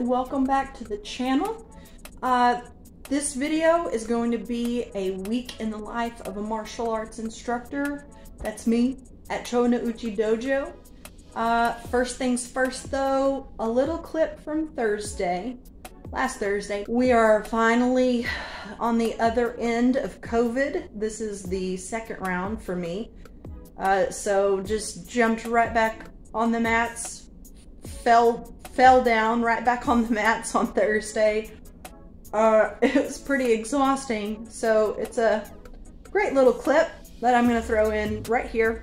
and welcome back to the channel. This video is going to be a week in the life of a martial arts instructor. That's me at CNUDojo. First things first though, a little clip from last Thursday. We are finally on the other end of COVID. This is the second round for me. So just jumped right back on the mats, fell down right back on the mats on Thursday. It was pretty exhausting, so it's a great little clip that I'm going to throw in right here.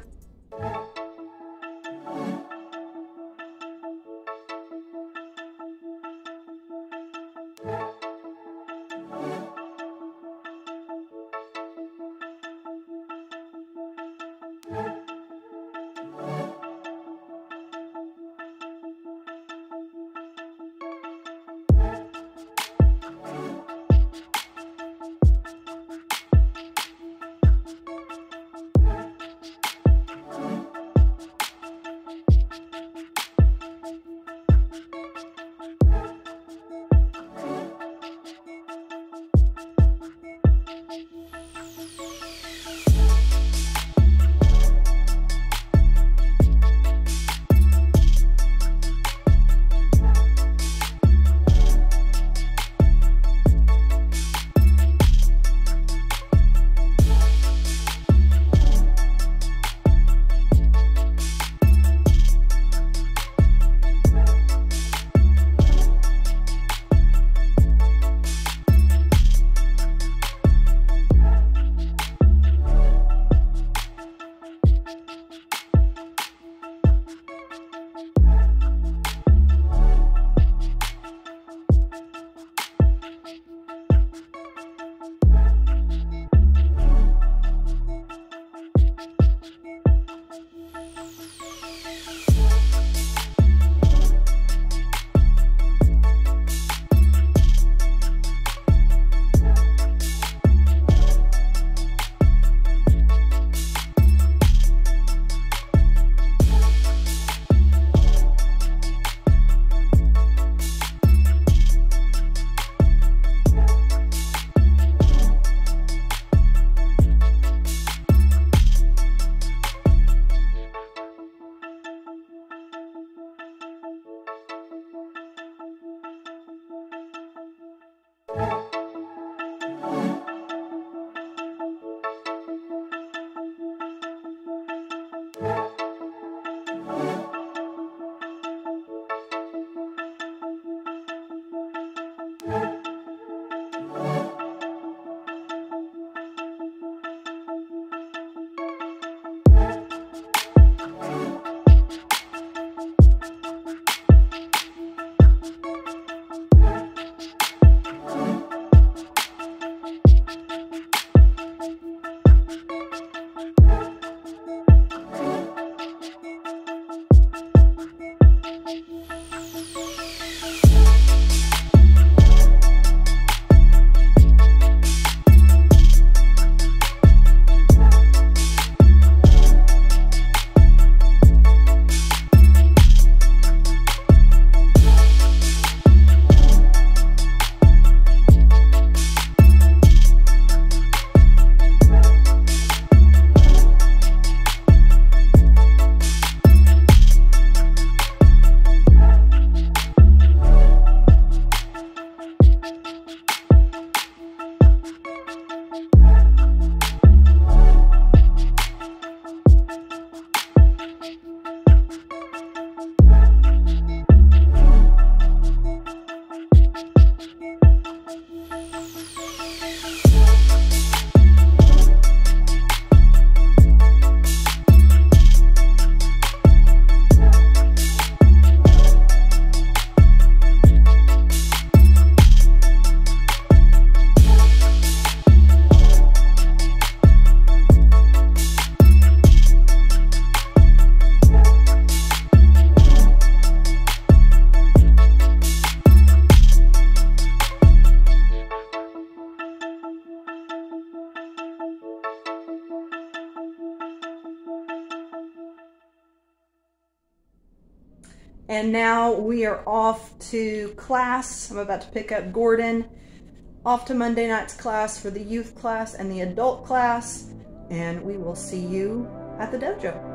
And now we are off to class. I'm about to pick up Gordon. Off to Monday night's class for the youth class and the adult class. And we will see you at the dojo.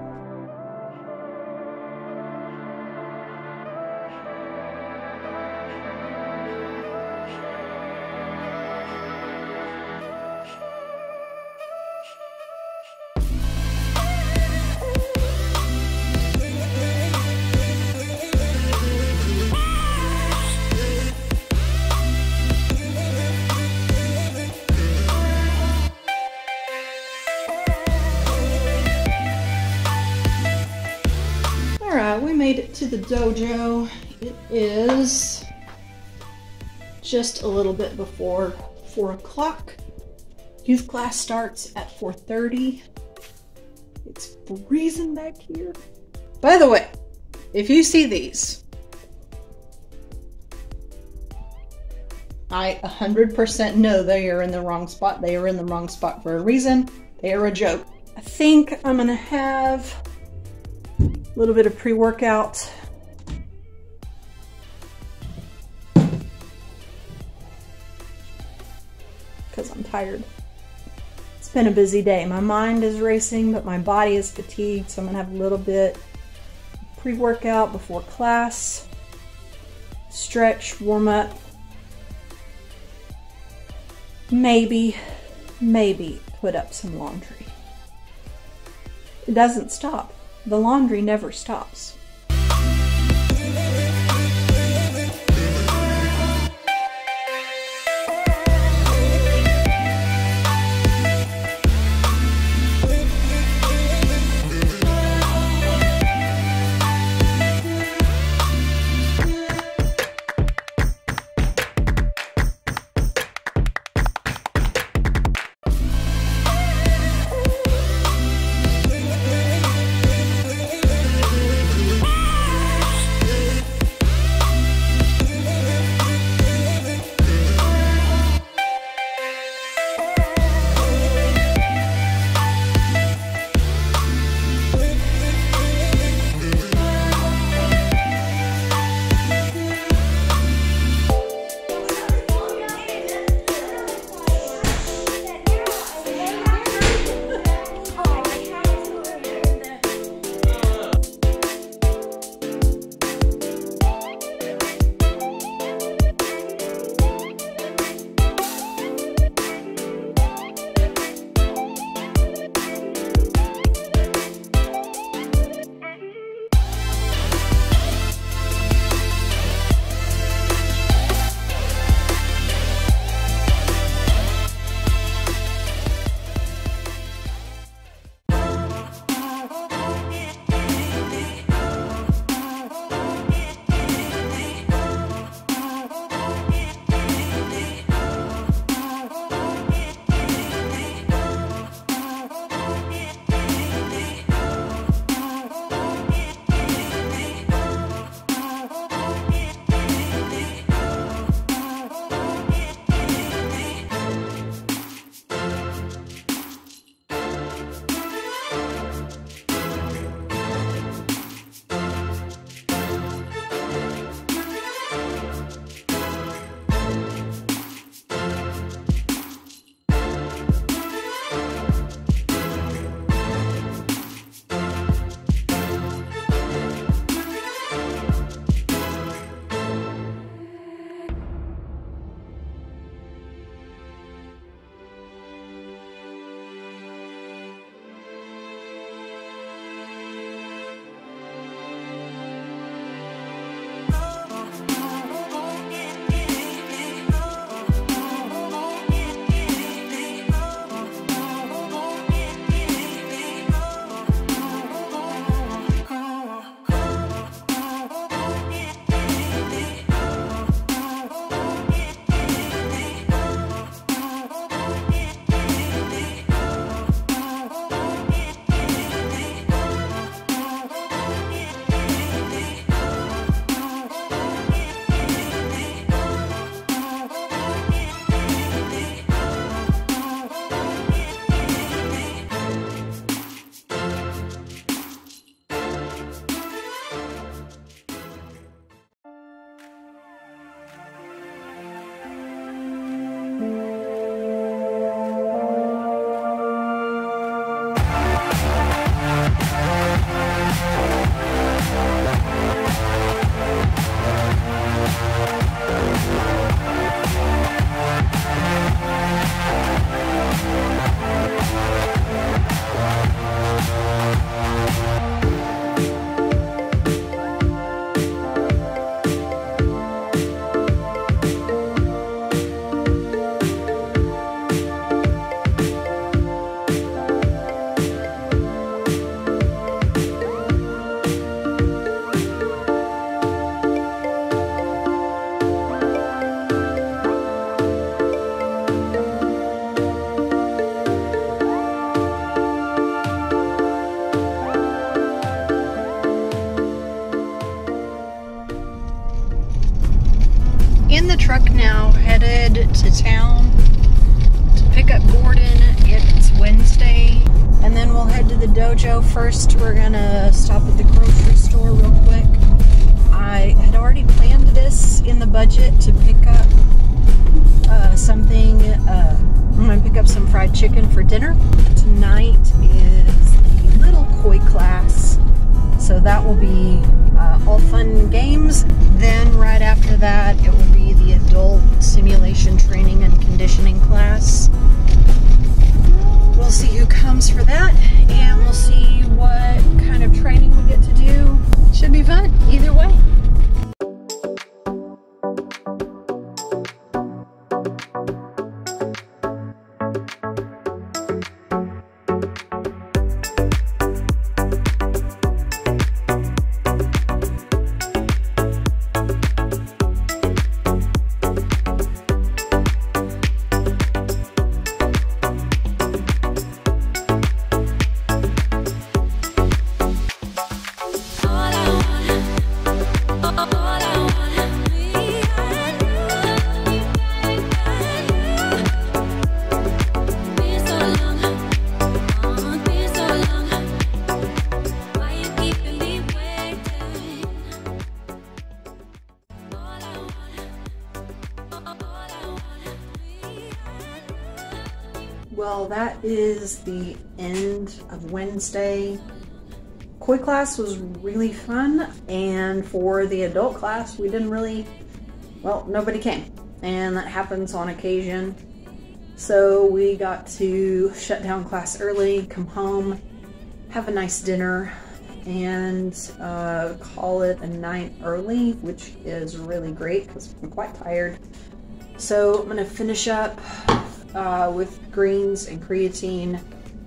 Alright, we made it to the dojo. It is just a little bit before 4 o'clock. Youth class starts at 4:30. It's freezing back here. By the way, if you see these, I 100% know they are in the wrong spot. They are in the wrong spot for a reason. They are a joke. I think I'm gonna have a little bit of pre-workout. Because I'm tired. It's been a busy day. My mind is racing, but my body is fatigued, so I'm gonna have a little bit of pre-workout before class. Stretch, warm up. Maybe put up some laundry. It doesn't stop. The laundry never stops. truck now, headed to town to pick up Gordon. It's Wednesday, and then we'll head to the dojo. First, we're gonna stop at the grocery store real quick. I had already planned this in the budget to pick up something. I'm gonna pick up some fried chicken for dinner. Tonight is the little koi class, so that will be all fun and games. Then right after that, it will be the adult simulation training and conditioning class. We'll see who comes for that, and we'll see what kind of training we get to do. Should be fun either way. Well, that is the end of Wednesday. Koi class was really fun, and for the adult class, we didn't really, well, nobody came, and that happens on occasion. So we got to shut down class early, come home, have a nice dinner, and call it a night early, which is really great because I'm quite tired. So I'm gonna finish up with greens and creatine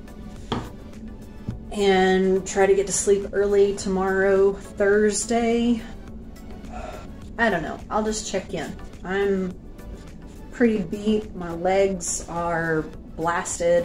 and try to get to sleep early tomorrow, Thursday. I don't know, I'll just check in. I'm pretty beat, my legs are blasted,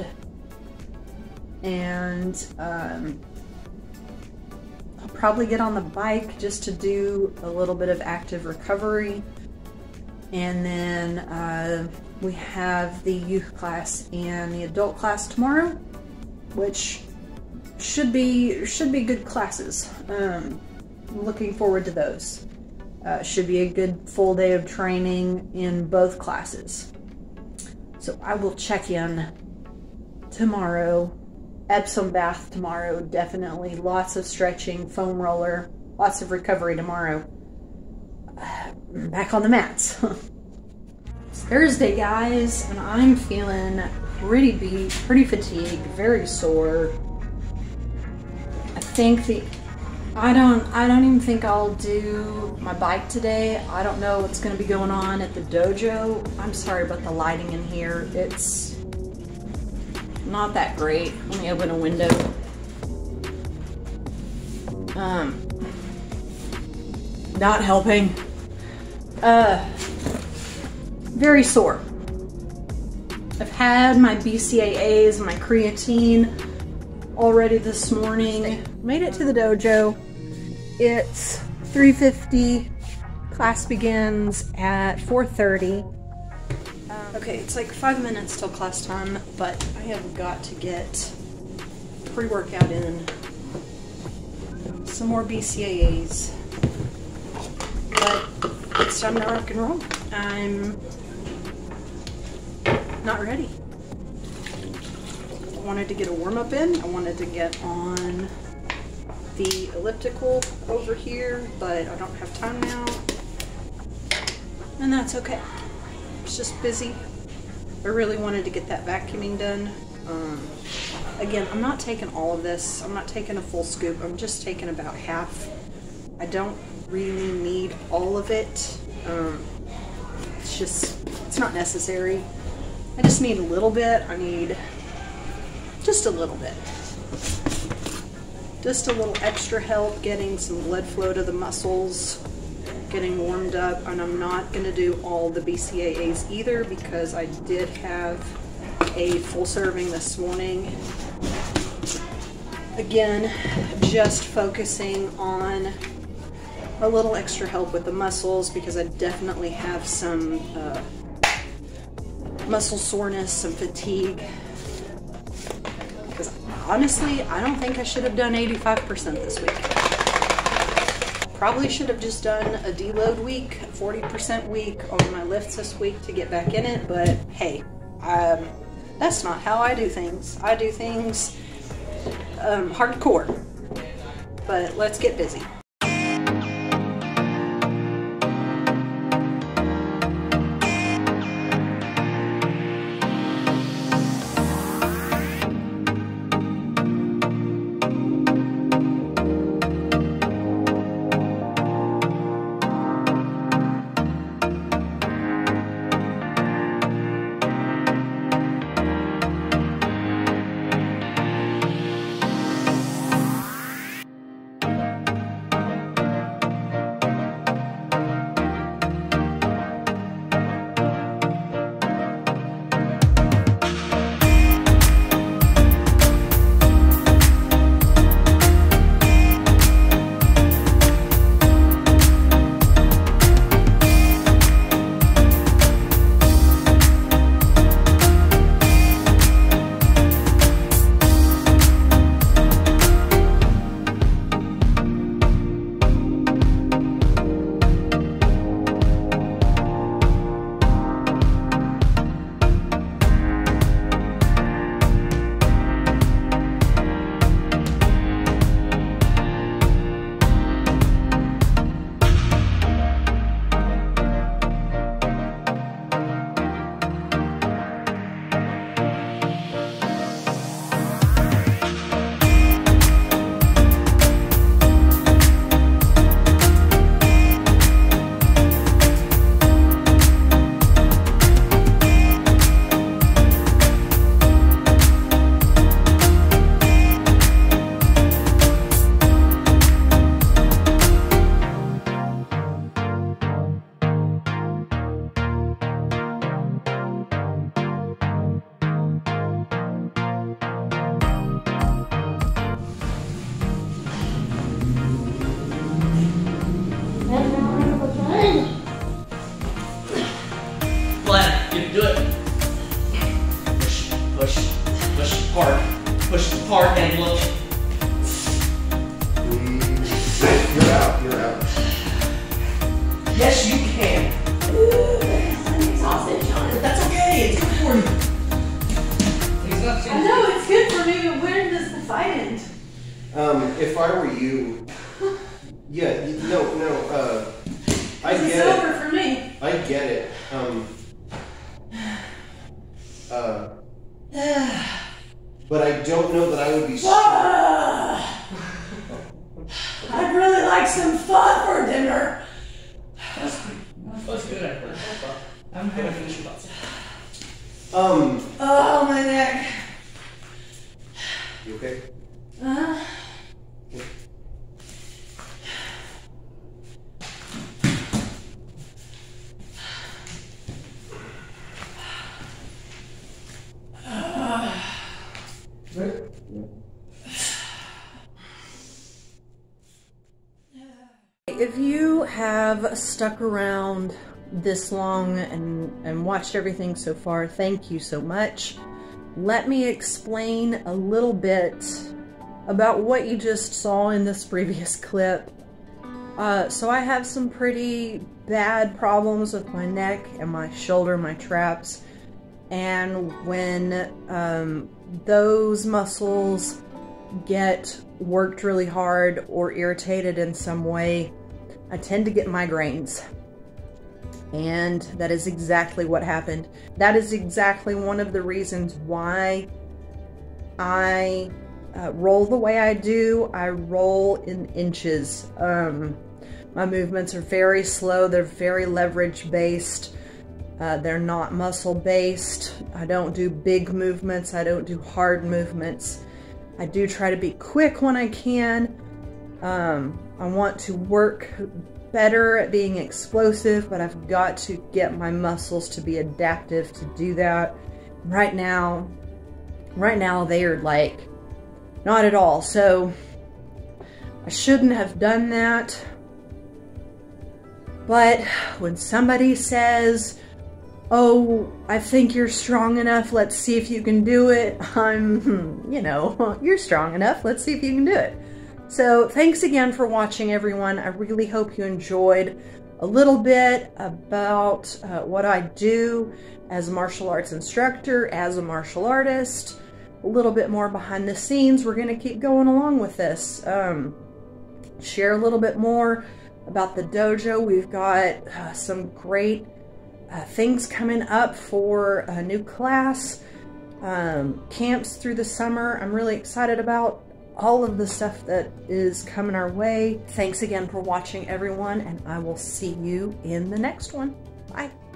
and I'll probably get on the bike just to do a little bit of active recovery. And then we have the youth class and the adult class tomorrow, which should be good classes. I'm looking forward to those. Should be a good full day of training in both classes. So I will check in tomorrow. Epsom bath tomorrow, definitely. Lots of stretching, foam roller, lots of recovery tomorrow. Back on the mats. It's Thursday, guys, and I'm feeling pretty beat, pretty fatigued, very sore. I think I don't even think I'll do my bike today. I don't know what's going to be going on at the dojo. I'm sorry about the lighting in here. It's not that great. Let me open a window. Not helping. Very sore. I've had my BCAAs and my creatine already this morning. Made it to the dojo. It's 3:50. Class begins at 4:30. Okay, it's like 5 minutes till class time, but I have got to get pre-workout in. Some more BCAAs. But it's time to rock and roll. I'm not ready. I wanted to get a warm-up in. I wanted to get on the elliptical over here, but I don't have time now. And that's okay. It's just busy. I really wanted to get that vacuuming done. Again, I'm not taking all of this. I'm not taking a full scoop. I'm just taking about half. I don't really need all of it. It's not necessary. I just need a little bit. I need just a little bit. Just a little extra help getting some blood flow to the muscles, getting warmed up, and I'm not going to do all the BCAAs either because I did have a full serving this morning. Again, just focusing on a little extra help with the muscles because I definitely have some muscle soreness, some fatigue. Because honestly, I don't think I should have done 85% this week. Probably should have just done a deload week, 40% week on my lifts this week to get back in it, but hey, that's not how I do things. I do things hardcore, but let's get busy. hard and look. You're out, you're out. Yes, you can. I'm exhausted, John. But that's okay, it's good for you. I know, it's good for me, but when does the fight end? If I were you, yeah, no, I get it. It's over for me. I get it. But I don't know that I would be I'd really like some fun for dinner. That's good. I'm gonna finish your thoughts. Oh, my neck. You okay? If you have stuck around this long and watched everything so far, thank you so much. Let me explain a little bit about what you just saw in this previous clip. So I have some pretty bad problems with my neck and my shoulder, my traps, and when those muscles get worked really hard or irritated in some way, I tend to get migraines. And that is exactly what happened. That is exactly one of the reasons why I roll the way I do. I roll in inches. My movements are very slow. They're very leverage based. They're not muscle based. I don't do big movements. I don't do hard movements. I do try to be quick when I can. I want to work better at being explosive, but I've got to get my muscles to be adaptive to do that. Right now they are like, not at all. So I shouldn't have done that. But when somebody says, oh, I think you're strong enough, let's see if you can do it, you know, you're strong enough, let's see if you can do it. So thanks again for watching, everyone. I really hope you enjoyed a little bit about what I do as a martial arts instructor, as a martial artist, a little bit more behind the scenes. We're going to keep going along with this. Share a little bit more about the dojo. We've got some great things coming up for a new class, camps through the summer. I'm really excited about all of the stuff that is coming our way. Thanks again for watching, everyone, and I will see you in the next one. Bye.